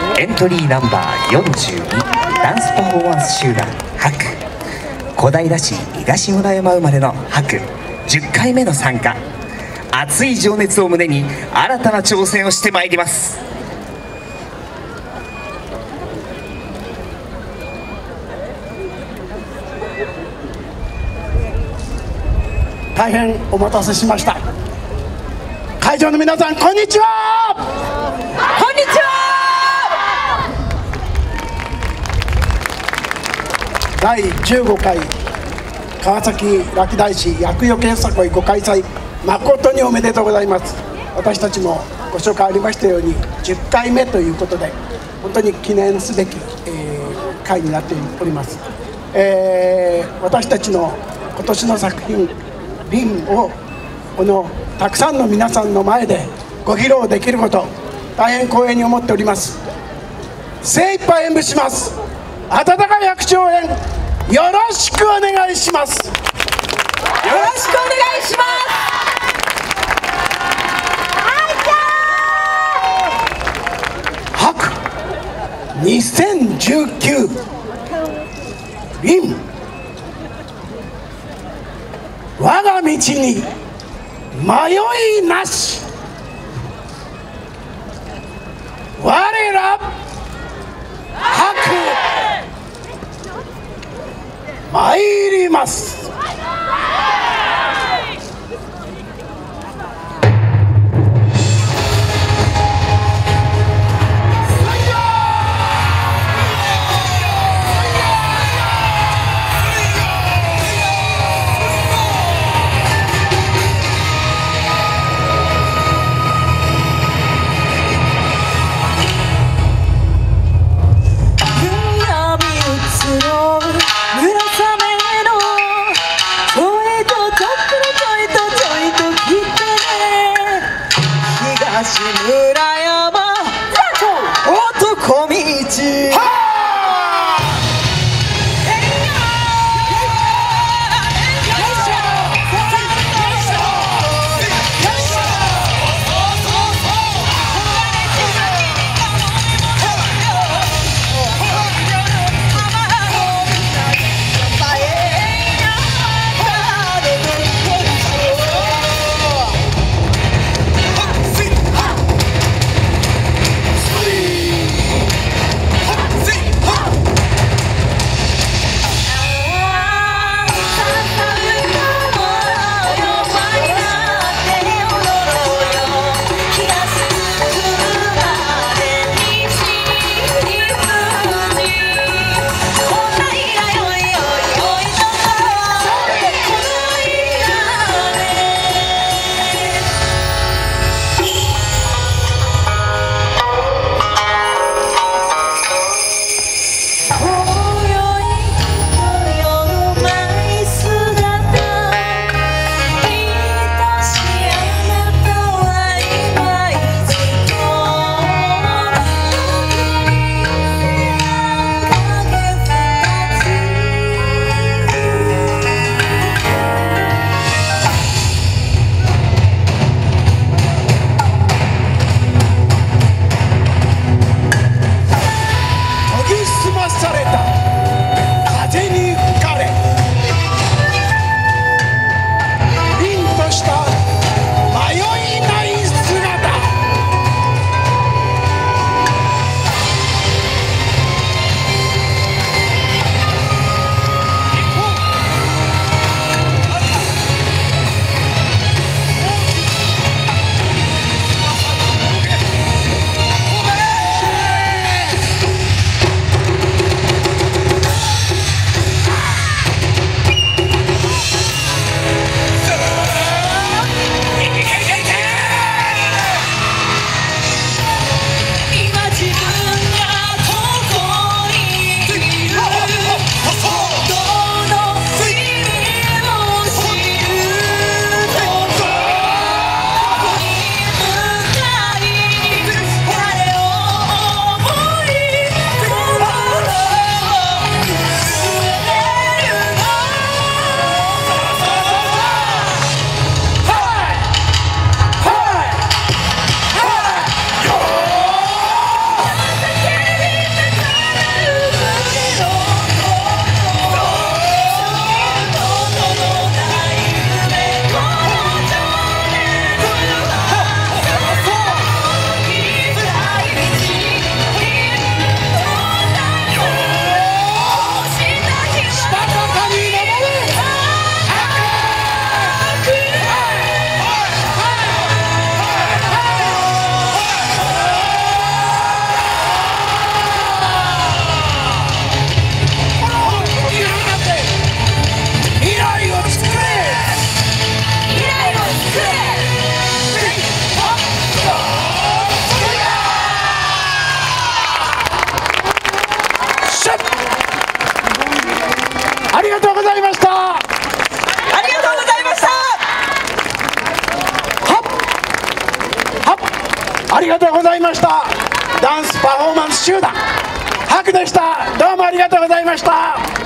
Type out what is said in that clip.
エントリーナンバー42ダンスパフォーマンス集団白小平市東村山生まれの白10回目の参加、熱い情熱を胸に新たな挑戦をしてまいります。 大変お待たせしました。会場の皆さん、こんにちは。こんにちは。第15回川崎ラキ大師厄除けよさこいご開催、誠におめでとうございます。私たちもご紹介ありましたように10回目ということで、本当に記念すべき、会になっております。私たちの今年の作品リンをこのたくさんの皆さんの前でご披露できること、大変光栄に思っております。精一杯演舞します。温かい拍手応援よろしくお願いします。よろしくお願いします。白2019リン、我が道に迷いなし、我ら白参ります。 村雨のりがとうございました。ダンスパフォーマンス集団ハクでした。どうもありがとうございました。